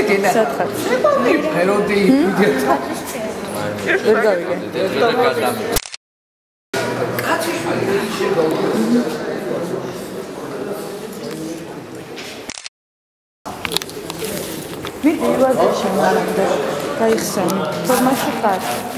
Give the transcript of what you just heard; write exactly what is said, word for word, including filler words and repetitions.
გენა. სათხარ. ფეროდი ვიდეო. ვერ გავიგე. ვიდეო ვაზრში მარამდე გაიხსენე. ფორმაში ხარ.